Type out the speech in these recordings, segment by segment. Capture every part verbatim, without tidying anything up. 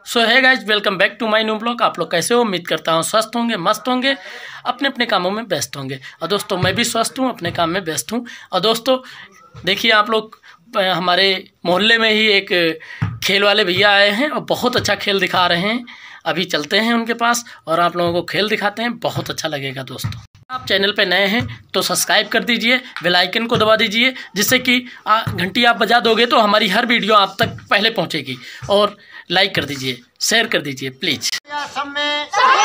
So hi guys, welcome back to my new blog. आप लोग कैसे हो? उम्मीद करता हूँ स्वस्थ होंगे, मस्त होंगे, अपने अपने कामों में व्यस्त होंगे। और दोस्तों मैं भी स्वस्थ हूँ, अपने काम में व्यस्त हूँ। और दोस्तों देखिए, आप लोग हमारे मोहल्ले में ही एक खेल वाले भैया आए हैं और बहुत अच्छा खेल दिखा रहे हैं। अभी चलते हैं उनके पास और आप लोगों को खेल दिखाते हैं, बहुत अच्छा लगेगा। दोस्तों आप चैनल पे नए हैं तो सब्सक्राइब कर दीजिए, बेल आइकन को दबा दीजिए, जिससे कि घंटी आप बजा दोगे तो हमारी हर वीडियो आप तक पहले पहुंचेगी। और लाइक कर दीजिए, शेयर कर दीजिए प्लीज। सब में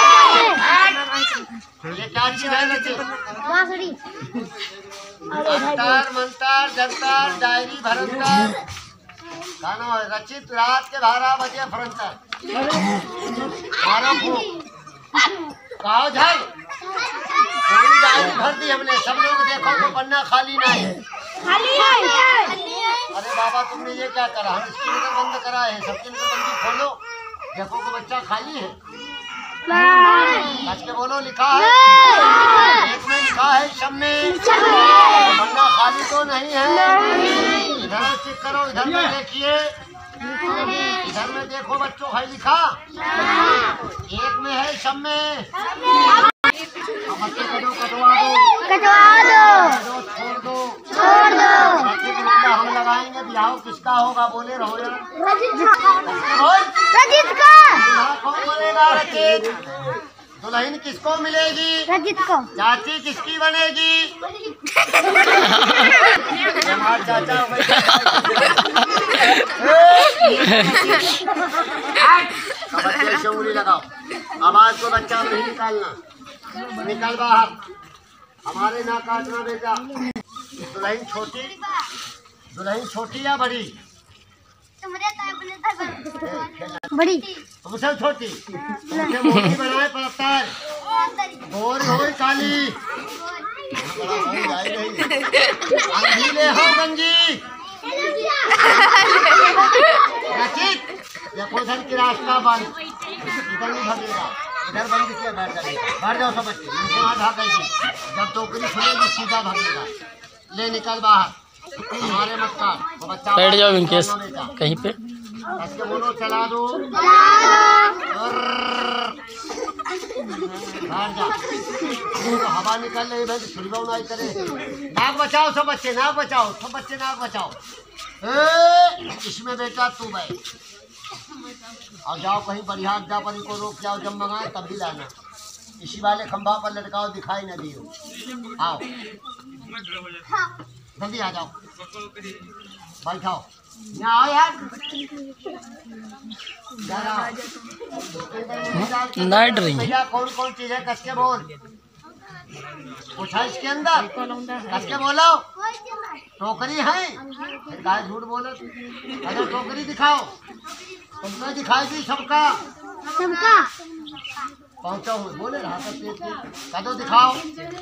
ये क्या चीज है? अंतर मंतर जंतर डायरी भरंतर गाना रचित रात के बारह बजे फरंतर बारह को कहो झाल पूरी डायरी भर दी हमने। सब लोग देखो तो पन्ना खाली नहीं खाली है। अरे बाबा तुमने ये क्या करा? हम स्क्रीन बंद कराए हैं, सबकी बंदी खोलो, देखो को बच्चा खाली है। आज के बोलो लिखा है, एक में लिखा है शम में, पन्ना खाली तो नहीं है। इधर चेक करो, इधर में देखिए, इधर में देखो बच्चों है लिखा, एक में है शम में। बच्चे कटो कटवा दो कटवा दो छोड़ दो छोड़ दो। बच्चे को रुपया हम लगाएंगे, बिहाव किसका होगा? बोले रहो यार। रजित का। कौन बनेगा? रजित। दुल्हन किसको मिलेगी? रजित को। चाची किसकी बनेगी? हमारे चाचा बच्चे से उंगली लगाओ, आवाज को बच्चा नहीं निकालना, निकल बाहर, हमारे ना काटना बेटा। दुल्हन छोटी, दुल्हन छोटी या बड़ी? बड़ी। तुमसे छोटी, तुमसे मोटी बनाए पड़ता है, गोरी हो काली, अंधीले हो गंजी। रचित देखो धन की रास्ता बंद, इधर नहीं भगेगा, इधर बंद किया बैठ जाएगा। बैठ जाओ सब बच्चे, इनसे वहाँ भागेगी, जब टोकरी खुलेगी सीधा भागेगा। ले निकल बाहर, हमारे मत काट, वो बच्चा बैठ जाओ इनके कहीं पे। ऐसे बोलो चला दो, बैठ जा। तो हवा निकल रही है, छुड़वाओ नहीं करे। नाक बचाओ सब बच्चे, नाक बचाओ सब बच्चे, नाक बचाओ। ए, इसमें बेटा तू बैठ और जाओ कहीं बढ़िया अड्डा पर को रोक जाओ, जब मंगाए तब भी लाना। इसी वाले खंभा पर लटकाओ, दिखाई न दियो। आओ जल्दी आ जाओ, बैठाओ, यहाँ आओ यार। नाइट रिंग भैया कौन कौन चीज है? कस के बोल, पूछा इसके अंदर, कस के बोलो। टोकरी है, फिर गाय झूठ बोलो। अगर टोकरी दिखाओ, तुमने दिखाई दी सबका सबका पहुँचा हूँ, बोले रहा था तेज कदो दिखाओ,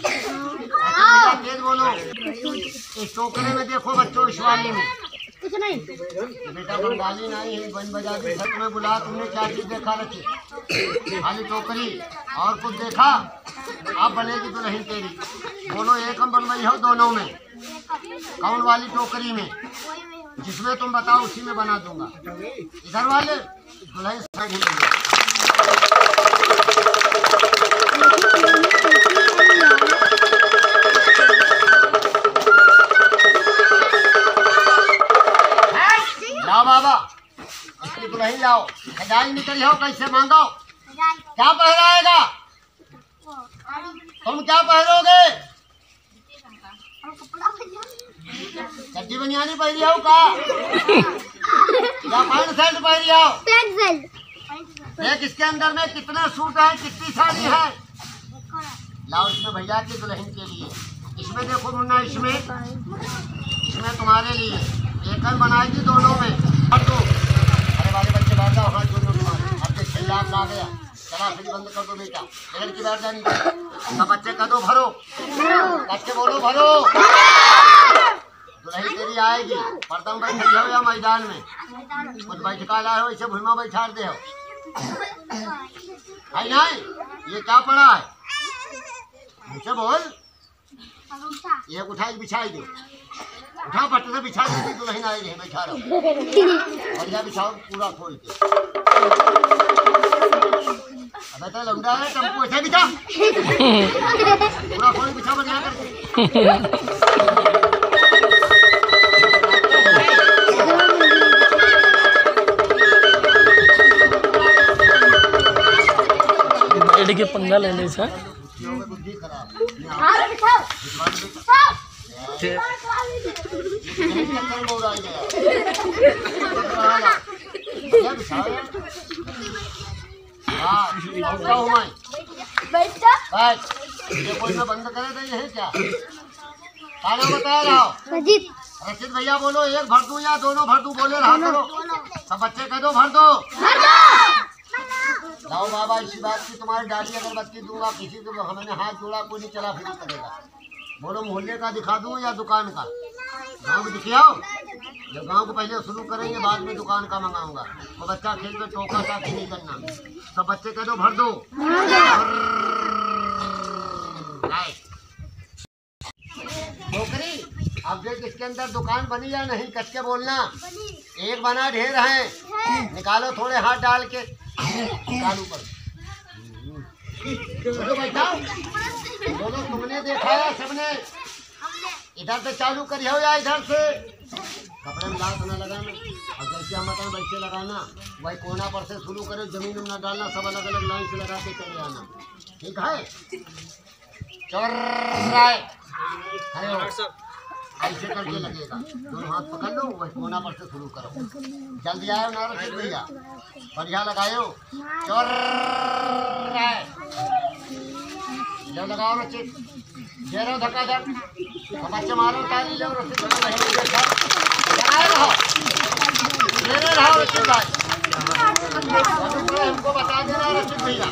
तेज बोलो। इस टोकरे में देखो बच्चों, इस वाली में कुछ नहीं। बेटा बंगाली नहीं है, बन बजा दी छत में बुला। तुमने क्या चीज देखा? रखी खाली टोकरी, और कुछ देखा? अब बनेगी दुल्हन तेरी। बोलो एक हम बनवाई हो दोनों में, कौन वाली टोकरी में? जिसमें तुम बताओ उसी में बना दूंगा। इधर वाले दुल्हन साइड ही लाओ बाबा, इसकी दुल्हन लाओ। खजाई निकली हो, कैसे मांगो? क्या पहनाएगा? तुम क्या पहनोगे? चड्डी बनियानी पहनी हो का या पैंट शर्ट पहनी हो? Pant shirt. देख इसके अंदर में कितने सूट है, कितनी साड़ी है। लाओ इसमें भैया की दुल्हन के लिए। इसमें देखो मुन्ना, इसमें इसमें तुम्हारे लिए एक बनाएगी दोनों में। अब तो अरे वाले बच्चे बैठ जाओ, हाथ जोड़ो तुम्हारे। अब देख लाख आ गया, चला फिर बंद कर दो बेटा, इधर की बैठ जानी। सब बच्चे कर दो भरो, बच्चे बोलो भरो। दुल्हन तेरी आएगी, बर्तन बैठी हो या मैदान में, कुछ बैठका लाए हो, इसे भूमा बैठा दे हो। नहीं ये क्या पड़ा है? मुझसे बोल। एक उठा के बिछाई दो, उठा पट से बिछा दो, दुल्हन आई रहे बैठा रहो और या बिछाओ पूरा खोल के। अब तो लौंडा है तुमको ऐसे बिछा पूरा खोल बिछा बढ़िया करके। बैठ के पंगा लेने से बुद्धि खराब ये कोई ना बंद करे तो ये है क्या खाना बता रहा हो। रशीद भैया बोलो एक भर दूं या दोनों भर दूं, बोले रहा करो सब बच्चे कह दो भर दो। लाओ बाबा इसी बात की तुम्हारी डाली अगरबत्ती दूंगा, किसी को हमने हाथ जोड़ा कोई नहीं चला फिर करेगा। बोलो मोहल्ले का दिखा दूं या दुकान का? गाँव को दिखाओ, जब गाँव को पहले शुरू करेंगे बाद में दुकान का मंगाऊंगा। वो बच्चा खेल में टोका टाकी नहीं करना, सब बच्चे कह दो भर दो। नौकरी अब देख इसके अंदर दुकान बनी या नहीं, कस के बोलना। एक बना ढेर है, निकालो थोड़े हाथ डाल के चालू कर। बोलो बैठाओ, बोलो तुमने देखा है सबने? इधर से चालू करियो या इधर से? कपड़े में लाल न लगाना और जैसे हम बताएं वैसे लगाना। वही कोना पर से शुरू करो, जमीन में न डालना, सब अलग अलग लाइन से लगा के चले आना, ठीक है? चोर ऐसे करके लगेगा, दोनों हाथ पकड़ लो, वही कोना पर से शुरू करो। जल्दी आयो ना रशीद भैया, बढ़िया लगायो। चोर जो लगाओ रशीद, जेरो धक्का धक बच्चे मारो ताली लो रशीद भैया, रहो मेरे रहो रशीद भाई, हमको बता देना रशीद भैया।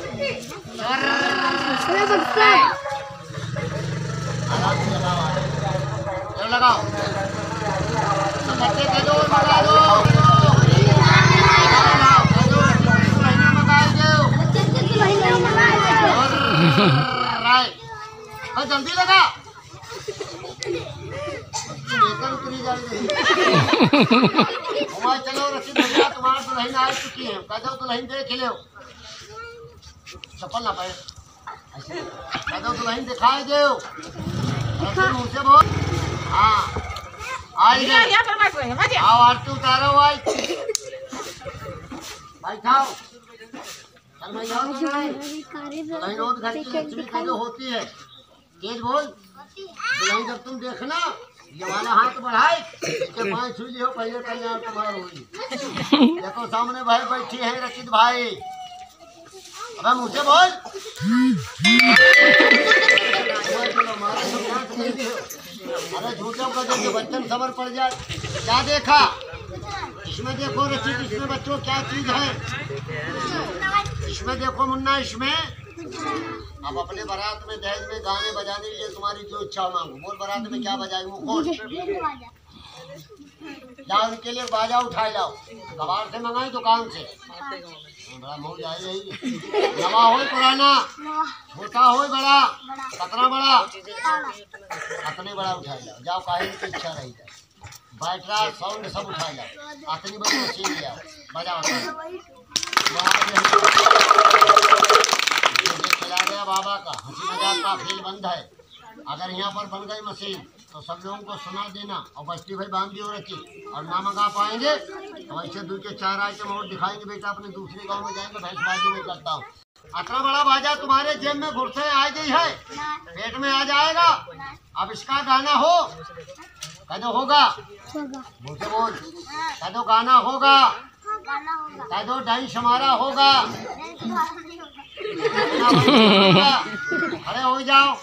लगाओ तो बच्चे कह दो लगा दो, जल्दी लगा उतरी जा रही। चलो रशीद भैया तुम्हारा दुल्हन आ चुकी है, कह दो दुल्हन देख लो, चप्पल ना पाए ऐसे कह दो दुल्हन दिखाई दो मुझसे बोल। हाँ आई गए, आओ आरती उतारो भाई, बैठाओ। दुल्हन रोज घर की लक्ष्मी का जो होती है, तेज बोल। दुल्हन जब तुम देखना ये वाला हाथ बढ़ाए, इसके पाँव छू लियो, पहले कल्याण तुम्हारा होगी। देखो सामने भाई बैठी है रशीद भाई, अब मुझसे बोल। अरे झूठों का जो बच्चन खबर पड़ जाए, क्या देखा इसमें? देखो रशीद, इसमें बच्चों क्या चीज है? इसमें देखो मुन्ना, इसमें अब अपने बारात में दहेज में गाने बजाने के लिए तुम्हारी जो इच्छा मांगो, बोल बारात में क्या बजाए? वो खोल लाओ, उनके लिए बाजा उठाए लाओ, कबाड़ से मंगाए दुकान से। बड़ा मौज आई है, नवा हो पुराना, छोटा हो बड़ा, कतना बड़ा, अतने बड़ा उठाए लाओ। जाओ काहे की इच्छा रही जाए, बैटरा साउंड सब उठाए लाओ, अतनी बड़ी मशीन ले आओ, बजाओ। चला गया बाबा का हंसी मजाक का खेल बंद है। अगर यहाँ पर बन गई मशीन तो सब लोगों को सुना देना, और बस्ती भाई बांध दियो रखी, और ना मंगा पाएंगे तो ऐसे दो के चार आइटम और दिखाएंगे बेटा, अपने दूसरे गांव में जाएंगे, भैंसबाजी में करता हूँ। इतना बड़ा बाजा तुम्हारे जेब में घुड़से आ गई है, पेट में आ जाएगा। अब इसका गाना हो, कह दो होगा, मुझसे बोल, कह दो गाना होगा, कह दो डांस हमारा होगा, खड़े हो जाओ।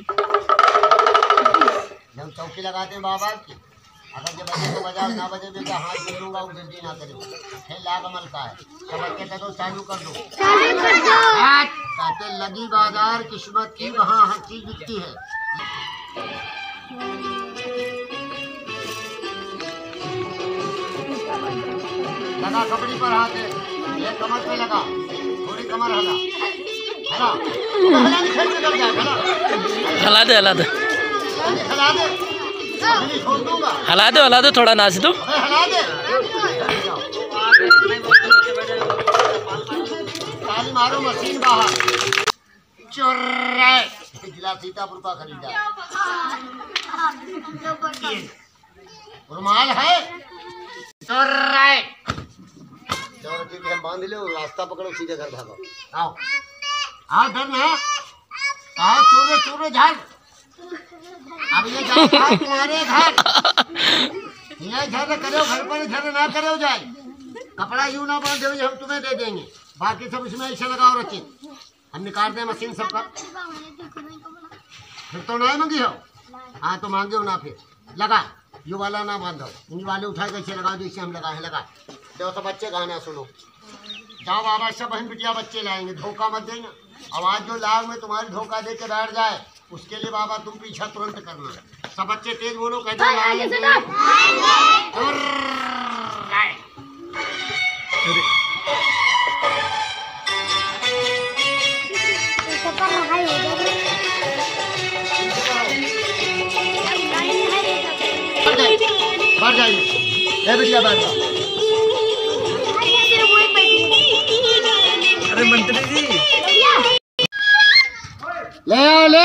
जब चौकी लगाते हैं बाबा की, अगर जब बजे तो बजा, ना बजे बेटा हाथ जोड़ूंगा, वो जल्दी ना करे, खेल लाग अमल का है। सब बच्चे कह दो चालू कर दो, कहते लगी बाजार किस्मत की, वहाँ हर चीज बिकती है। लगा कपड़ी पर हाथ है, ये कमर पे लगा, थोड़ी कमर हला हला हला, निकल के चल जाए, हला हला दे हला दे। हिला दे, नहीं छोड़ दूंगा। हला दो हला दो थोड़ा नाच दो। अरे हिला दे। ताली मारो, मशीन बाहर। चोर जिला सीतापुर का खरीदा। रुमाल है, चोर चोर के हम बांध लो, रास्ता पकड़ो, सीधे घर भागो। आओ आओ, डर ना, आओ चोर चोर झाड़। अब ये जाए तुम्हारे घर, ये झर करो, घर पर झर ना करो जाए। कपड़ा यूं ना बांधे हुए, हम तुम्हें दे देंगे, बाकी सब इसमें ऐसे लगाओ रखे, हम निकाल दें मशीन सबका। फिर तो नहीं मांगी हो, हाँ तो मांगे हो ना, फिर लगा यू वाला ना बांधो, इन वाले उठाए कैसे लगाओ, जैसे हम लगाए लगा। तो सब बच्चे गाना सुनो, जाओ बाबा सब बहन बिटिया बच्चे लाएंगे, धोखा मत देना। आवाज जो लाग में तुम्हारी धोखा दे के बैठ जाए, उसके लिए बाबा तुम पीछा तुरंत करना। सब बच्चे तेज बोलो, कहते बैठ जाइए, बिटिया बैठ जाओ। अरे मंत्री जी ले आओ ले।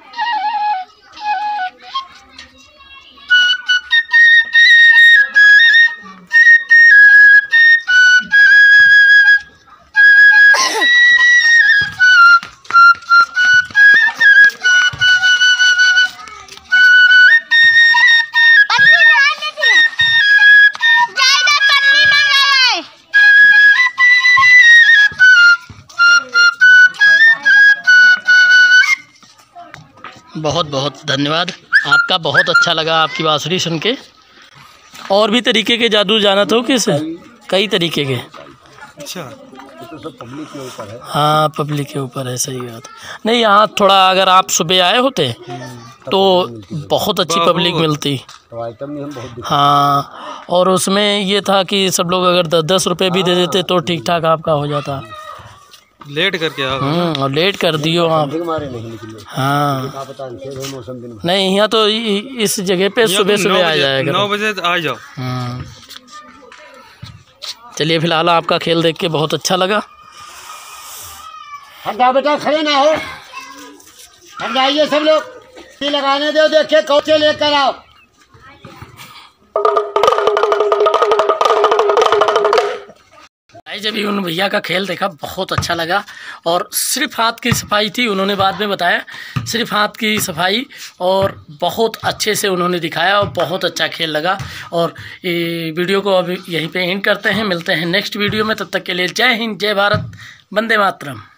बहुत बहुत धन्यवाद आपका, बहुत अच्छा लगा आपकी बांसुरी सुन के। और भी तरीके के जादू जाना तो किस कई तरीके के। अच्छा, तो सब पब्लिक के ऊपर है। हाँ पब्लिक के ऊपर है, सही बात। नहीं यहाँ थोड़ा अगर आप सुबह आए होते तो बहुत अच्छी पब्लिक मिलती। तो आइटम नहीं हम बहुत। हाँ और उसमें ये था कि सब लोग अगर दस दस रुपये भी दे देते तो ठीक ठाक आपका हो जाता। लेट करके आओ। हम्म और लेट कर दियो आप। हाँ नहीं यहाँ तो इस जगह पे सुबह सुबह आ जाएगा, नौ बजे आ जाओ। चलिए फिलहाल आपका खेल देख के बहुत अच्छा लगा। हटा बेटा, खड़े ना हो, हट जाइए सब लोग, लगाने दो, देखिए कौन से लेकर आओ। जब भी उन भैया का खेल देखा बहुत अच्छा लगा। और सिर्फ हाथ की सफाई थी, उन्होंने बाद में बताया, सिर्फ हाथ की सफाई, और बहुत अच्छे से उन्होंने दिखाया और बहुत अच्छा खेल लगा। और ये वीडियो को अभी यहीं पे एंड करते हैं, मिलते हैं नेक्स्ट वीडियो में, तब तक के लिए जय हिंद, जय भारत, वंदे मातरम।